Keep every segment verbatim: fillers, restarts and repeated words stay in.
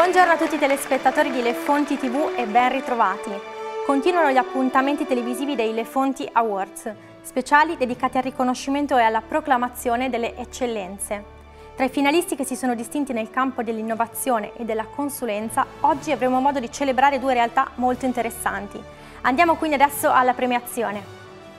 Buongiorno a tutti i telespettatori di Le Fonti tivù e ben ritrovati. Continuano gli appuntamenti televisivi dei Le Fonti Awards, speciali dedicati al riconoscimento e alla proclamazione delle eccellenze. Tra i finalisti che si sono distinti nel campo dell'innovazione e della consulenza, oggi avremo modo di celebrare due realtà molto interessanti. Andiamo quindi adesso alla premiazione.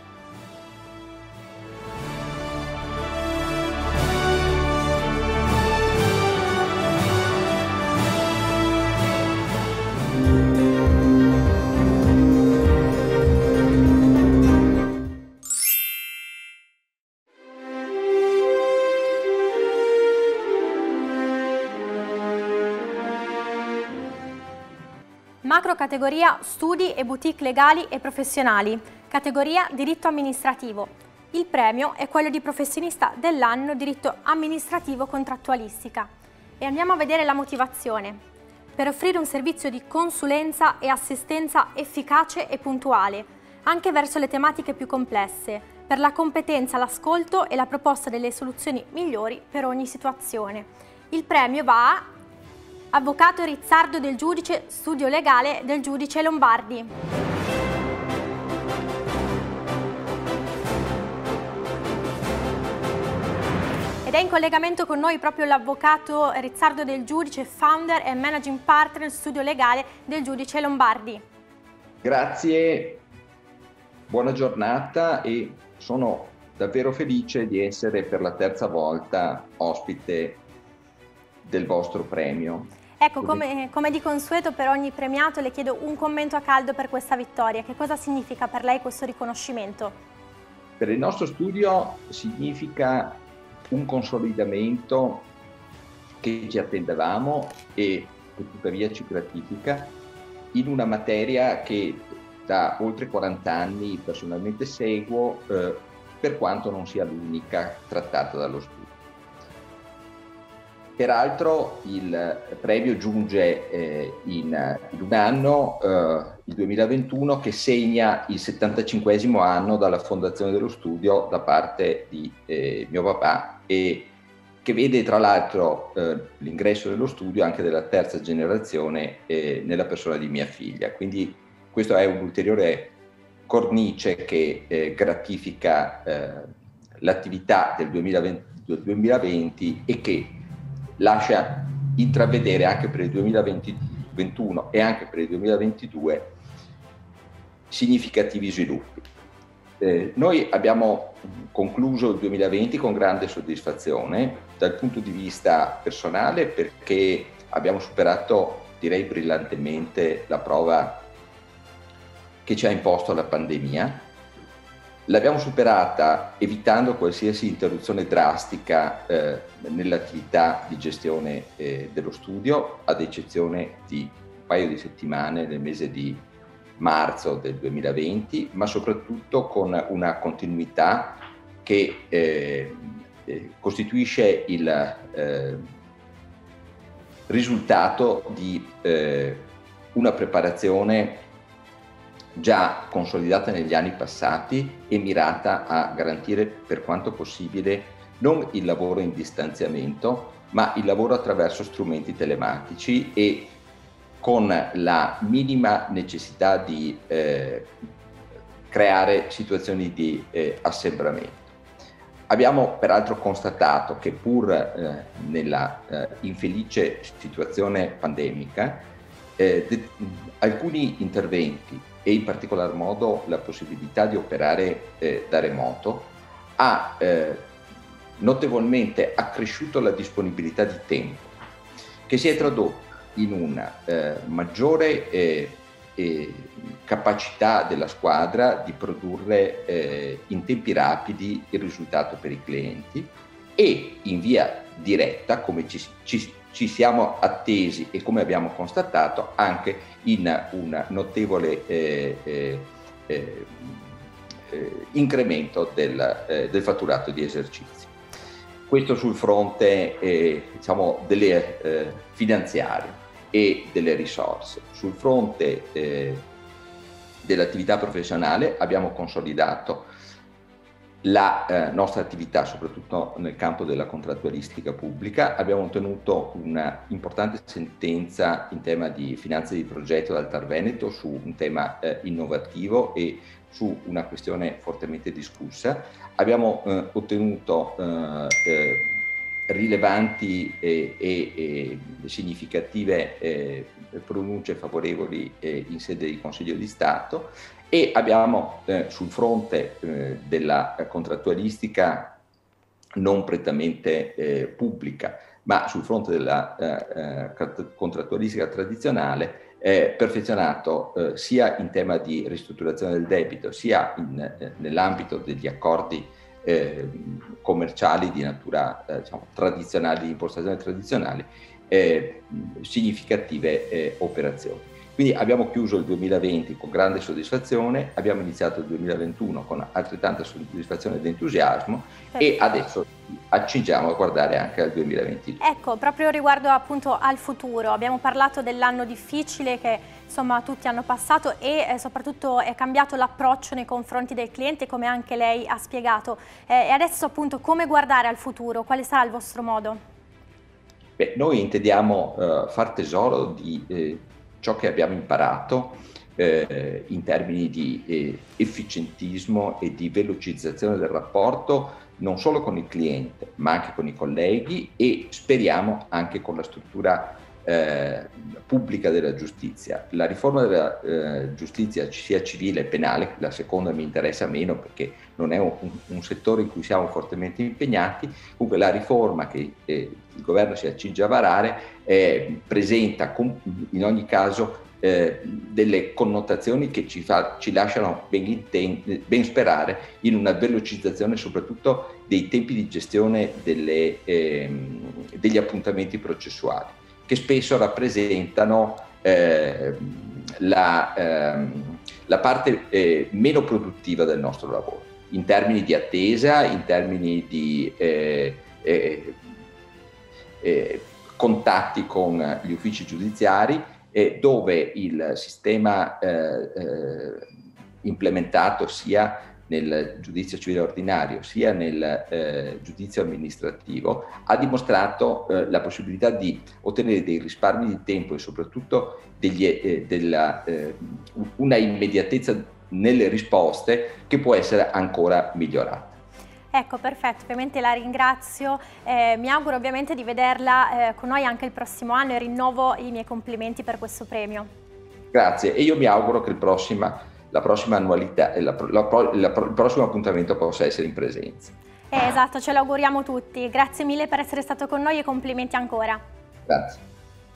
Macro categoria studi e boutique legali e professionali, categoria diritto amministrativo. Il premio è quello di professionista dell'anno diritto amministrativo contrattualistica. E andiamo a vedere la motivazione. Per offrire un servizio di consulenza e assistenza efficace e puntuale, anche verso le tematiche più complesse, per la competenza, l'ascolto e la proposta delle soluzioni migliori per ogni situazione. Il premio va a Avvocato Rizzardo Del Giudice, studio legale del giudice Lombardi. Ed è in collegamento con noi proprio l'avvocato Rizzardo Del Giudice, founder e managing partner studio legale del giudice Lombardi. Grazie, buona giornata e sono davvero felice di essere per la terza volta ospite del vostro premio. Ecco, come, come di consueto per ogni premiato le chiedo un commento a caldo per questa vittoria. Che cosa significa per lei questo riconoscimento? Per il nostro studio significa un consolidamento che ci attendevamo e che tuttavia ci gratifica in una materia che da oltre quaranta anni personalmente seguo, eh, per quanto non sia l'unica trattata dallo studio. Peraltro il premio giunge eh, in, in un anno, eh, il duemilaventuno, che segna il settantacinquesimo anno dalla fondazione dello studio da parte di eh, mio papà e che vede tra l'altro eh, l'ingresso dello studio anche della terza generazione eh, nella persona di mia figlia. Quindi questo è un'ulteriore cornice che eh, gratifica eh, l'attività del duemilaventi, del duemilaventi e che lascia intravedere anche per il duemilaventuno e anche per il duemilaventidue significativi sviluppi. Eh, noi abbiamo concluso il duemilaventi con grande soddisfazione dal punto di vista personale perché abbiamo superato, direi brillantemente, la prova che ci ha imposto la pandemia. L'abbiamo superata evitando qualsiasi interruzione drastica eh, nell'attività di gestione eh, dello studio, ad eccezione di un paio di settimane nel mese di marzo del duemilaventi, ma soprattutto con una continuità che eh, eh, costituisce il eh, risultato di eh, una preparazione già consolidata negli anni passati e mirata a garantire per quanto possibile non il lavoro in distanziamento, ma il lavoro attraverso strumenti telematici e con la minima necessità di eh, creare situazioni di eh, assembramento. Abbiamo peraltro constatato che pur eh, nella eh, infelice situazione pandemica, eh, de- alcuni interventi e in particolar modo la possibilità di operare eh, da remoto ha eh, notevolmente accresciuto la disponibilità di tempo, che si è tradotto in una eh, maggiore eh, eh, capacità della squadra di produrre eh, in tempi rapidi il risultato per i clienti e in via diretta, come ci, ci ci siamo attesi e come abbiamo constatato anche in un notevole eh, eh, eh, incremento del, eh, del fatturato di esercizi. Questo sul fronte eh, diciamo delle eh, finanziarie e delle risorse. Sul fronte eh, dell'attività professionale abbiamo consolidato la eh, nostra attività, soprattutto nel campo della contrattualistica pubblica. Abbiamo ottenuto una importante sentenza in tema di finanza di progetto dal Tar Veneto su un tema eh, innovativo e su una questione fortemente discussa. Abbiamo eh, ottenuto eh, eh, rilevanti e, e, e significative eh, pronunce favorevoli eh, in sede di Consiglio di Stato, e abbiamo eh, sul fronte eh, della contrattualistica non prettamente eh, pubblica, ma sul fronte della eh, eh, contrattualistica tradizionale, eh, perfezionato eh, sia in tema di ristrutturazione del debito, sia in, eh, nell'ambito degli accordi eh, commerciali di natura eh, diciamo, tradizionale, di impostazione tradizionale, eh, significative eh, operazioni. Quindi abbiamo chiuso il duemilaventi con grande soddisfazione, abbiamo iniziato il duemilaventuno con altrettanta soddisfazione ed entusiasmo, perfetto, e adesso accingiamo a guardare anche al duemilaventidue. Ecco, proprio riguardo appunto al futuro, abbiamo parlato dell'anno difficile che insomma tutti hanno passato e eh, soprattutto è cambiato l'approccio nei confronti del cliente, come anche lei ha spiegato. Eh, e adesso appunto come guardare al futuro? Quale sarà il vostro modo? Beh, noi intendiamo eh, far tesoro di eh, ciò che abbiamo imparato eh, in termini di eh, efficientismo e di velocizzazione del rapporto, non solo con il cliente, ma anche con i colleghi, e speriamo anche con la struttura eh, pubblica della giustizia. La riforma della eh, giustizia, sia civile che penale, la seconda mi interessa meno perché non è un, un settore in cui siamo fortemente impegnati. Comunque la riforma che eh, il governo si accinge a varare eh, presenta com- in ogni caso eh, delle connotazioni che ci, fa, ci lasciano ben, inten- ben sperare in una velocizzazione soprattutto dei tempi di gestione delle, eh, degli appuntamenti processuali, che spesso rappresentano eh, la, eh, la parte eh, meno produttiva del nostro lavoro, in termini di attesa, in termini di eh, eh, eh, contatti con gli uffici giudiziari, eh, dove il sistema eh, eh, implementato sia nel giudizio civile ordinario sia nel eh, giudizio amministrativo ha dimostrato eh, la possibilità di ottenere dei risparmi di tempo e soprattutto degli, eh, della, eh, una immediatezza nelle risposte che può essere ancora migliorata. Ecco, perfetto, ovviamente la ringrazio, eh, mi auguro ovviamente di vederla eh, con noi anche il prossimo anno e rinnovo i miei complimenti per questo premio. Grazie, e io mi auguro che il prossima, la prossima annualità, la, la, la, la, il prossimo appuntamento possa essere in presenza. Eh, esatto, ce l'auguriamo tutti. Grazie mille per essere stato con noi e complimenti ancora. Grazie.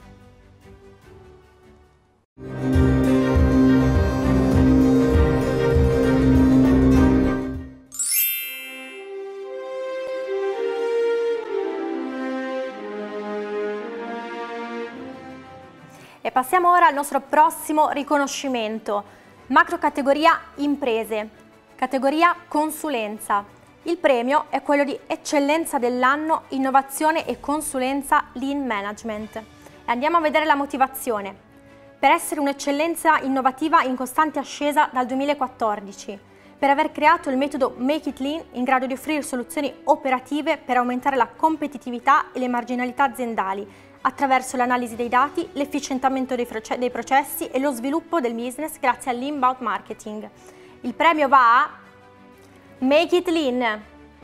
E passiamo ora al nostro prossimo riconoscimento, macro categoria imprese, categoria consulenza. Il premio è quello di eccellenza dell'anno, innovazione e consulenza Lean Management. E andiamo a vedere la motivazione. Per essere un'eccellenza innovativa in costante ascesa dal duemilaquattordici, per aver creato il metodo Make It Lean in grado di offrire soluzioni operative per aumentare la competitività e le marginalità aziendali, attraverso l'analisi dei dati, l'efficientamento dei, dei processi e lo sviluppo del business grazie all'inbound marketing. Il premio va a Make It Lean.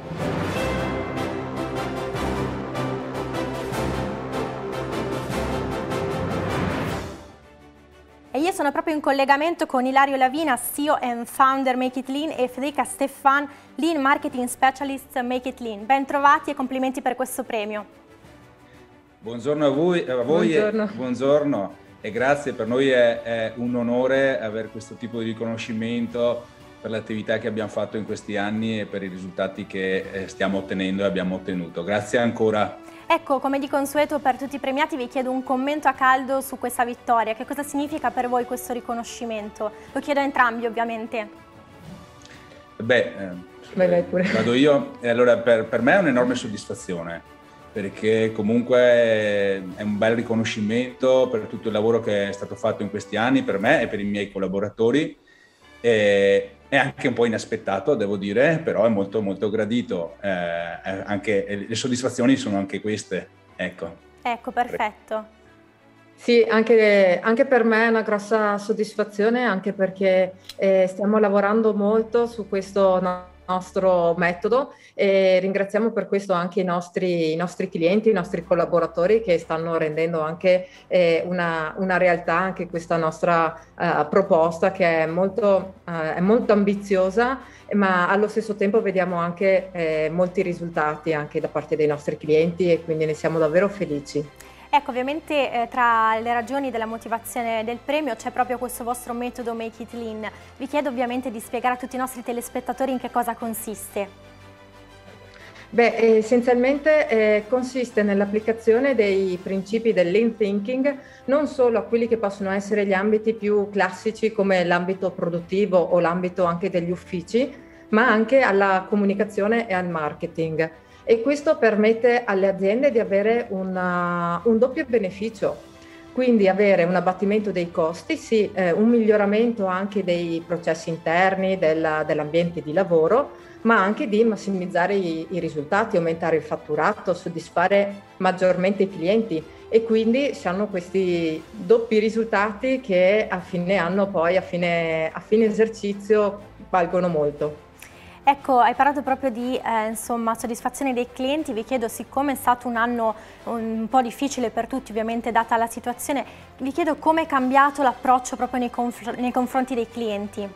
E io sono proprio in collegamento con Ilario Lavina, C E O and Founder Make It Lean, e Federica Stefan, Lean Marketing Specialist Make It Lean. Ben trovati e complimenti per questo premio. Buongiorno a voi, a voi buongiorno. E, buongiorno e grazie, per noi è, è un onore avere questo tipo di riconoscimento per l'attività che abbiamo fatto in questi anni e per i risultati che stiamo ottenendo e abbiamo ottenuto. Grazie ancora. Ecco, come di consueto per tutti i premiati vi chiedo un commento a caldo su questa vittoria. Che cosa significa per voi questo riconoscimento? Lo chiedo a entrambi ovviamente. Beh, eh, vai, vai pure. Vado io. E allora per, per me è un'enorme soddisfazione, perché comunque è un bel riconoscimento per tutto il lavoro che è stato fatto in questi anni per me e per i miei collaboratori, e, è anche un po' inaspettato, devo dire, però è molto molto gradito. Eh, anche, le soddisfazioni sono anche queste, ecco. Ecco, perfetto. Sì, anche, anche per me è una grossa soddisfazione, anche perché eh, stiamo lavorando molto su questo no- nostro metodo e ringraziamo per questo anche i nostri, i nostri clienti, i nostri collaboratori che stanno rendendo anche eh, una, una realtà anche questa nostra uh, proposta, che è molto, uh, è molto ambiziosa, ma allo stesso tempo vediamo anche eh, molti risultati anche da parte dei nostri clienti e quindi ne siamo davvero felici. Ecco, ovviamente eh, tra le ragioni della motivazione del premio c'è proprio questo vostro metodo Make It Lean. Vi chiedo ovviamente di spiegare a tutti i nostri telespettatori in che cosa consiste. Beh, essenzialmente eh, consiste nell'applicazione dei principi del Lean Thinking non solo a quelli che possono essere gli ambiti più classici come l'ambito produttivo o l'ambito anche degli uffici, ma anche alla comunicazione e al marketing. E questo permette alle aziende di avere una, un doppio beneficio, quindi avere un abbattimento dei costi, sì, eh, un miglioramento anche dei processi interni della, dell'ambiente di lavoro, ma anche di massimizzare i, i risultati, aumentare il fatturato, soddisfare maggiormente i clienti e quindi si hanno questi doppi risultati che a fine anno, poi a fine, a fine esercizio valgono molto. Ecco, hai parlato proprio di eh, insomma, soddisfazione dei clienti. Vi chiedo, siccome è stato un anno un po' difficile per tutti, ovviamente data la situazione, vi chiedo come è cambiato l'approccio proprio nei, conf nei confronti dei clienti.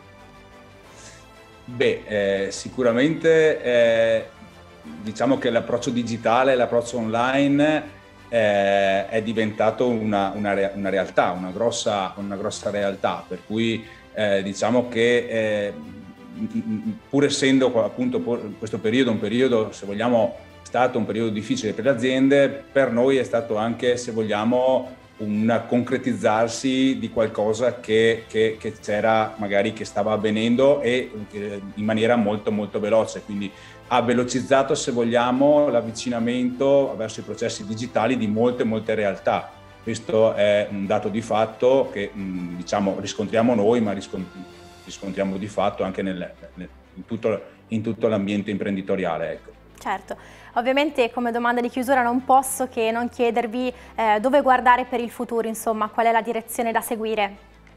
Beh, eh, sicuramente eh, diciamo che l'approccio digitale, l'approccio online eh, è diventato una, una, re una realtà, una grossa, una grossa realtà, per cui eh, diciamo che eh, pur essendo appunto questo periodo un periodo, se vogliamo, stato un periodo difficile per le aziende, per noi è stato anche, se vogliamo, un concretizzarsi di qualcosa che, che, che c'era, magari che stava avvenendo e in maniera molto molto veloce, quindi ha velocizzato, se vogliamo, l'avvicinamento verso i processi digitali di molte molte realtà. Questo è un dato di fatto che diciamo riscontriamo noi, ma riscontriamo riscontriamo di fatto anche nel, nel, in tutto, in tutto l'ambiente imprenditoriale. Ecco. Certo, ovviamente come domanda di chiusura non posso che non chiedervi eh, dove guardare per il futuro, insomma, qual è la direzione da seguire?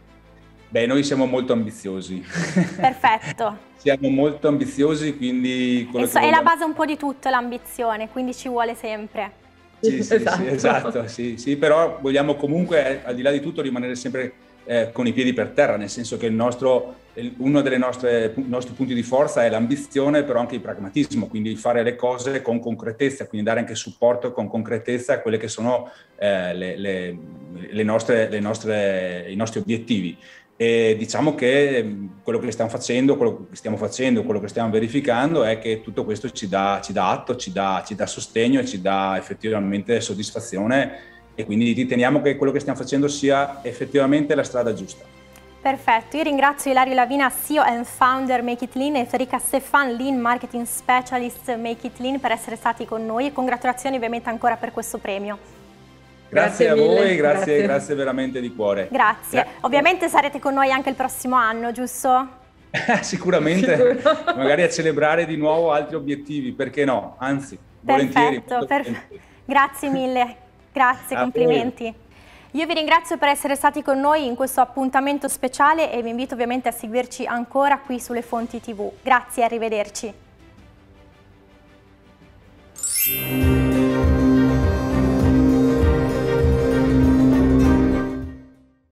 Beh, noi siamo molto ambiziosi. Perfetto. Siamo molto ambiziosi, quindi... Quello che vogliamo... È la base un po' di tutto l'ambizione, quindi ci vuole sempre. Sì, sì, esatto, sì, esatto sì, sì, però vogliamo comunque, al di là di tutto, rimanere sempre Eh, con i piedi per terra, nel senso che il nostro, uno dei nostri punti di forza è l'ambizione, però anche il pragmatismo, quindi fare le cose con concretezza, quindi dare anche supporto con concretezza a quelle che sono eh, le, le, le nostre, le nostre, i nostri obiettivi. E diciamo che quello che stiamo facendo, quello che stiamo facendo, quello che stiamo verificando è che tutto questo ci dà, ci dà atto, ci dà, ci dà sostegno e ci dà effettivamente soddisfazione. E quindi riteniamo che quello che stiamo facendo sia effettivamente la strada giusta. Perfetto, io ringrazio Ilario Lavina, C E O and Founder Make It Lean, e Federica Stefan, Lean Marketing Specialist Make It Lean, per essere stati con noi e congratulazioni ovviamente ancora per questo premio. Grazie, grazie a voi, grazie, grazie. grazie veramente di cuore. Grazie, Gra ovviamente sarete con noi anche il prossimo anno, giusto? Sicuramente, Sicuro. Magari a celebrare di nuovo altri obiettivi, perché no? Anzi, volentieri. Perfetto, perfetto. Grazie mille. Grazie, a complimenti. Voi. Io vi ringrazio per essere stati con noi in questo appuntamento speciale e vi invito ovviamente a seguirci ancora qui sulle Fonti tivù. Grazie e arrivederci.